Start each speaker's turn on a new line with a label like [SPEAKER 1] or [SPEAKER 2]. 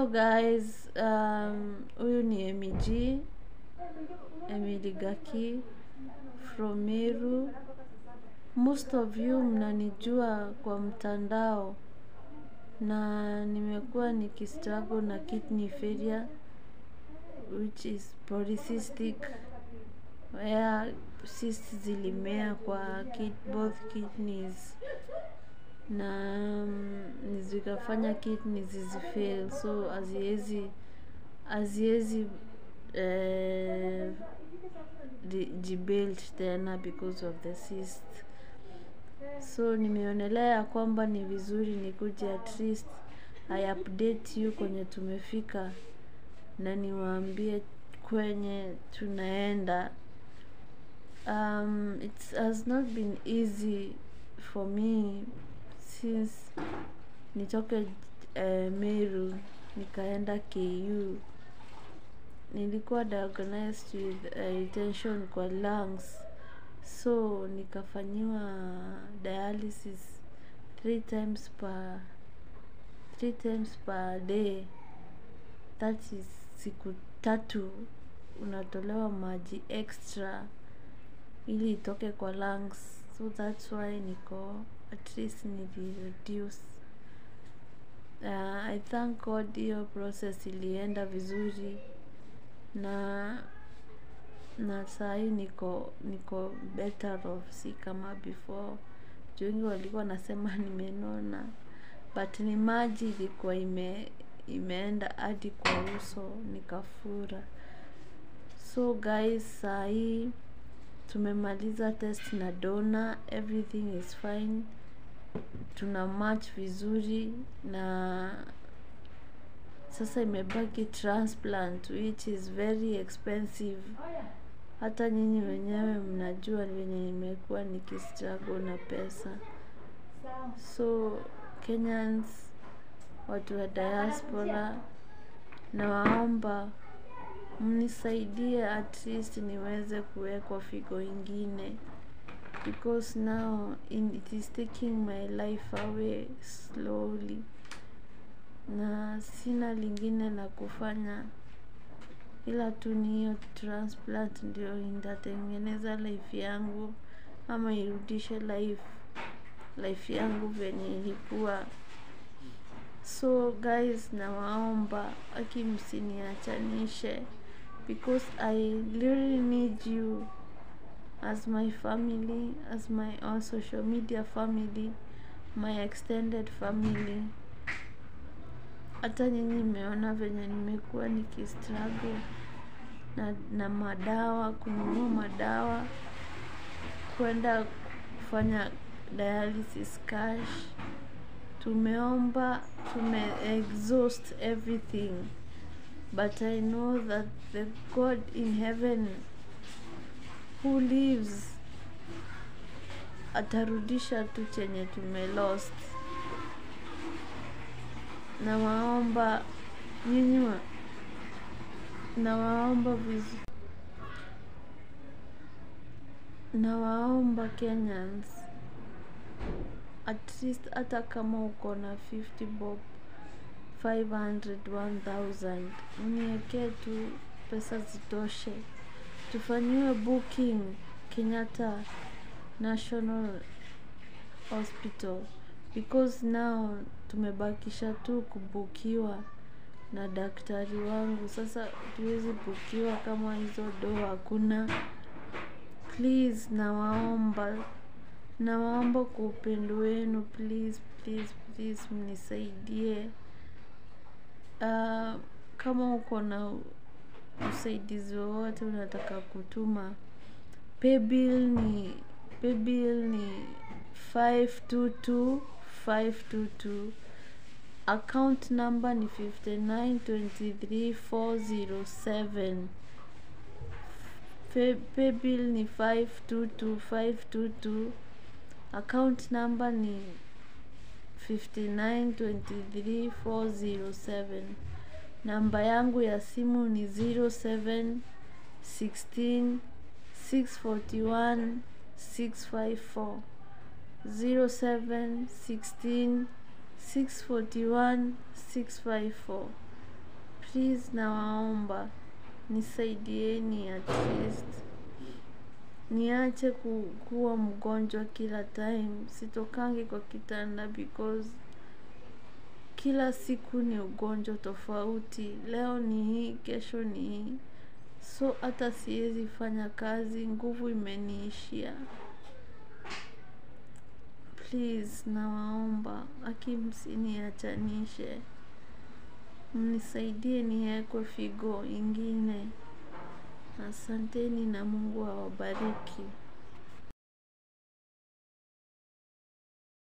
[SPEAKER 1] Hello guys, huyu ni Emily Gaki from Meru. Most of you mnanijua kwa mtandao na nimekuwa nikistruggle na kidney failure which is polycystic, where cysts zilimea kwa both kidneys na zikafanya kidneys zifail, so haziwezi rebuild tena because of the cyst. So nimeonelea kwamba ni vizuri nikuje at least I update you kwenye tumefika na niwaambie kwenye tunaenda. It has not been easy for me since nitoke Meru nikaenda KU. Nilikuwa diagnosed with retention kwa lungs, so nikafanyiwa dialysis 3 times per day. That is siku 3 unatolewa maji extra ili itoke kwa lungs, so that's why niko at least reduce. I thank God hiyo process ilienda vizuri na sahi niko better off, si kama before. Wengi walikuwa nasema nimenona, but ni maji ilikuwa imeenda hadi kwa uso nikafura. So guys, sahi tumemaliza test na donor, everything is fine, tuna match vizuri na sasa imebaki transplant which is very expensive. Hata nyinyi wenyewe mnajua venye nimekuwa nikistruggle na pesa. So Kenyans, watu wa diaspora, na waomba mnisaidie at least niweze kuwekwa figo ingine, because now it is taking my life away slowly na sina lingine la kufanya ila tu ni hiyo transplant ndio itatengeneza life yangu ama irudishe life yangu venye ilikuwa. So guys, nawaomba msiniachanishe, because I really need you as my family, as my social media family, my extended family. Hata nyinyi mmeona venye nimekuwa nikistruggle na madawa, kununua madawa, kwenda kufanya dialysis cash. Tumeomba, exhaust everything, but I know that the God in heaven who lives atarudisha tu chenye tumelost. Nawaomba nyinyi, nawaomba Kenyans, at least hata kama uko na 50 bob, 500, 1000, uniwekee tu pesa zitoshe, tufanyiwe booking Kenyatta National Hospital, because now tumebakisha tu kubukiwa na daktari wangu. Sasa tuwezi bukiwa kama hizo hakuna. Please, nawaomba kwa upendo wenu, please mnisaidie. Kama uko na usaidizi wowote unataka kutuma, paybill ni 522522. Account number ni 5923407. Paybill ni 522522. Account number ni 5923407. Namba yangu ya simu ni 0716 641 654. 0716 641 654. Please nawaomba, nisaidieni at least. Niache kuwa mgonjwa kila time. Sitokangi kwa kitanda because kila siku ni ugonjwa tofauti. Leo ni hii, kesho ni hii. So hata siwezi fanya kazi, nguvu imeniishia. Please nawaomba, msiniachanishe. Mnisaidie niwekwe figo ingine. Asanteni na Mungu awabariki.